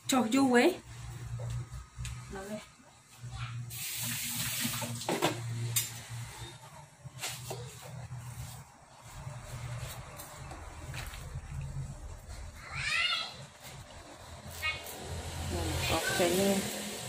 cho du ấy ok nha.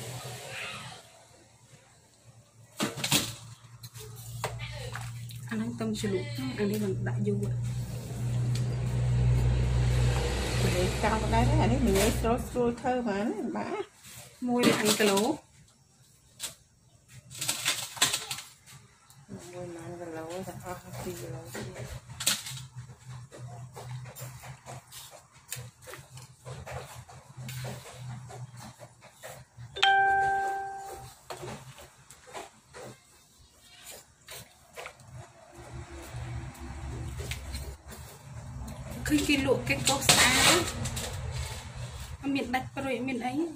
anh tâm sử dụng anh đi bằng đại du ạ. Để cao vào đây đấy, mình lấy trôi thơ mà bả môi để ăn cái lố môi mà ăn cái lố là cái lố khi lụa cái cốc xa miền đạch rồi miền ấy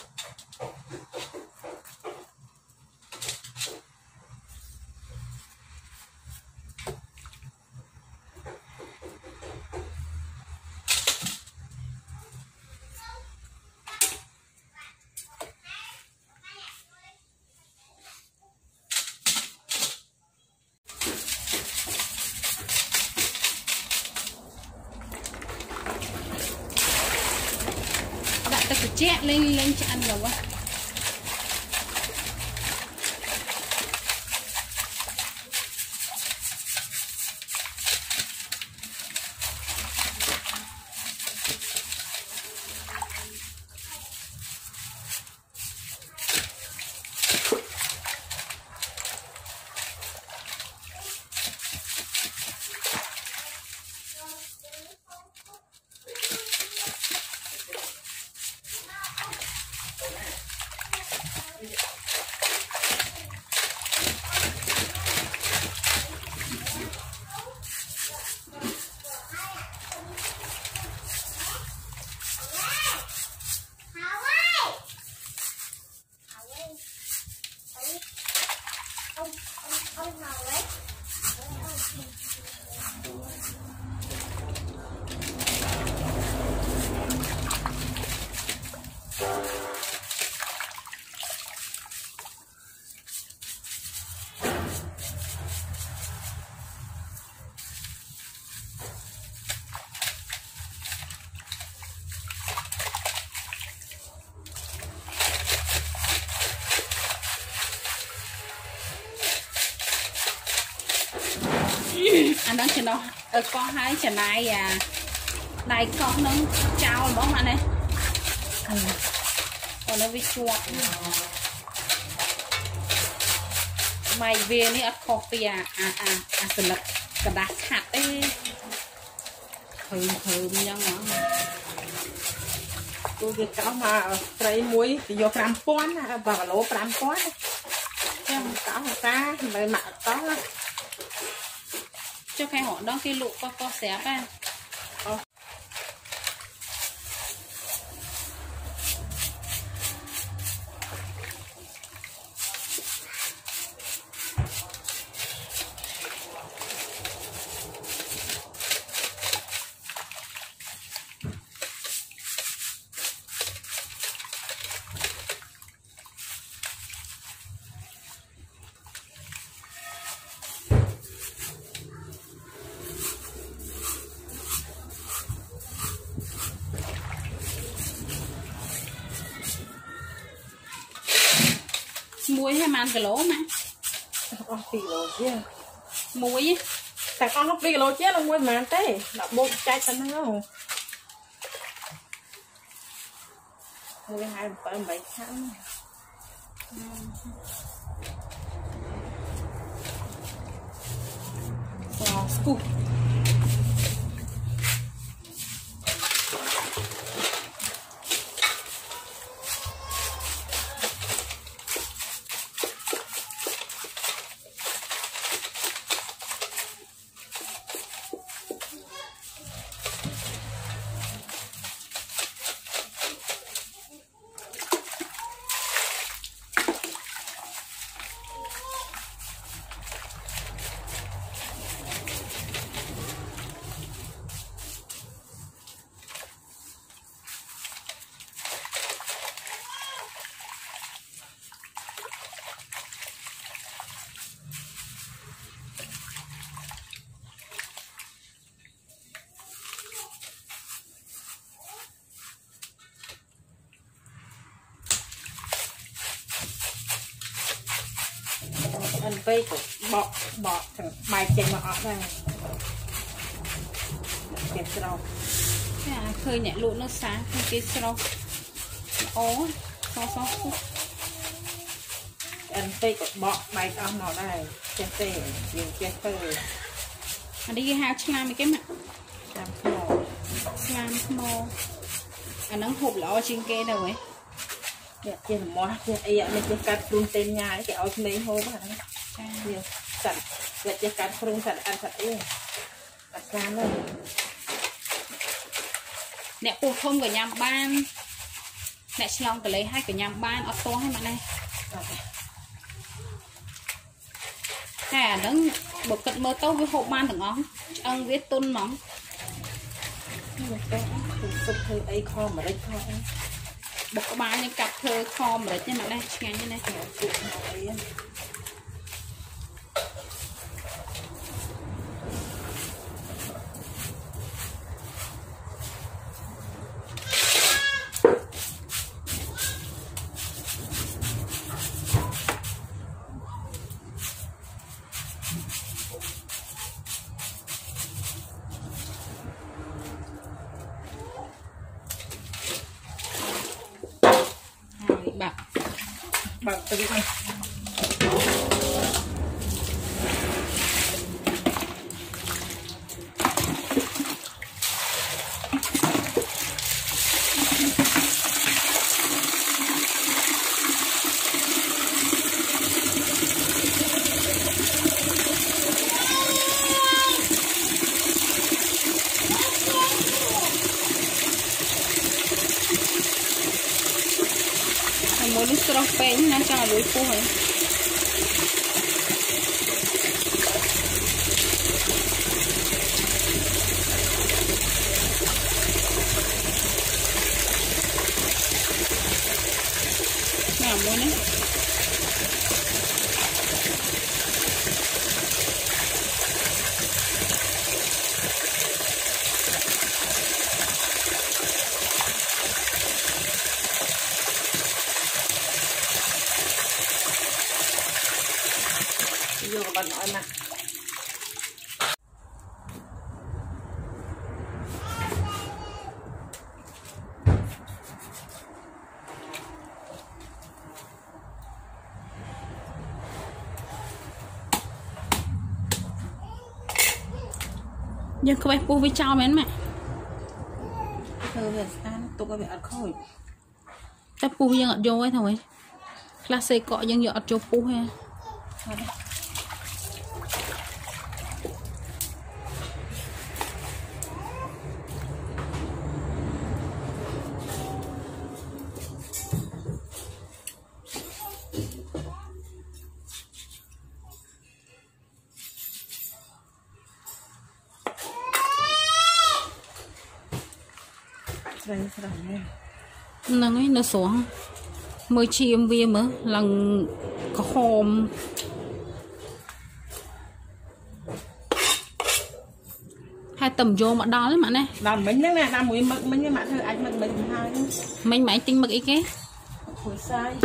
ta phải chẹt lên cho ăn rồi quá. Anh đang trên đó có hai chả này à đây con nó trao bóng bạn này còn nó bị chuột mày về ní ớt khô bìa sờ lật cả đá hạt ấy thơm nhau nó tôi việc cáo mà trái muối thì vô pram pon và lỗ pram pon em cáo mà ta mày mặc có cho khai họ đó cái lụ có xé ra muối hay mà ăn cái lỗ mà tí lô chứ muối tại con không tí lô chứ là muối mà thế đọc bột chai thân không muối 2-7 tháng wow. ăn vây của bọ thằng bài chèn mà ọt này chèn sầu khơi nhẹ lụa nó sáng cái sầu ố so ăn vây của bọ bài con màu này chèn tê nhiều chèn tê anh đi hai chlam cái mặt làm màu chlam màu anh nắng hộp lọ trên kia đâu ấy chèn mỏ chèn ấy mình chèn cắt luôn tên nhà cái áo mấy hôm hả nhiều sẵn để chèn cắt luôn sẵn ăn sẵn ấy đặt ra luôn nèปูthơm của nhà ban nè xong cái lấy hai cái nhà ban auto hay mà này hà nắng một cận mơ tấu với hộp ban thằng óng ăn với tôn móng sụp thơ ấy kho mà đây kho bọc cái ba những cặp thơ kho mà đấy trên mặt đây nghe như này bằng từ này muốn đi sờ phèn nó cho lưỡiปูấy nào muốn đấy vô bạn nói mà nhưng không phải pu với trao mến mẹ về ăn tụi cái việc ăn khôi ta pu nhưng ở vô ấy thôi classic cọ nhưng ở chỗ pu ha nâng ấy nó xuống mới chiêm viêm mở lần có hôm hai tầm vô mà đó đấy mà này làm mình nè làm mũi mực mình mà thôi anh mình hai mình máy tinh mực ý cái hồi sai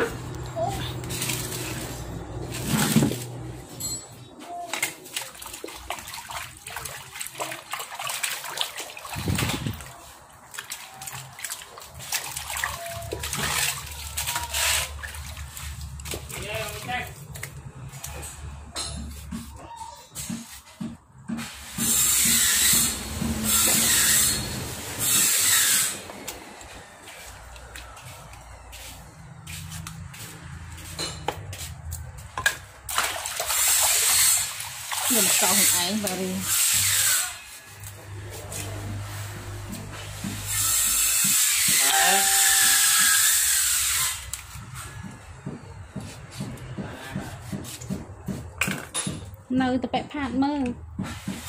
mình sau hình ảnh và đi nơi tập bẹp phạt mơ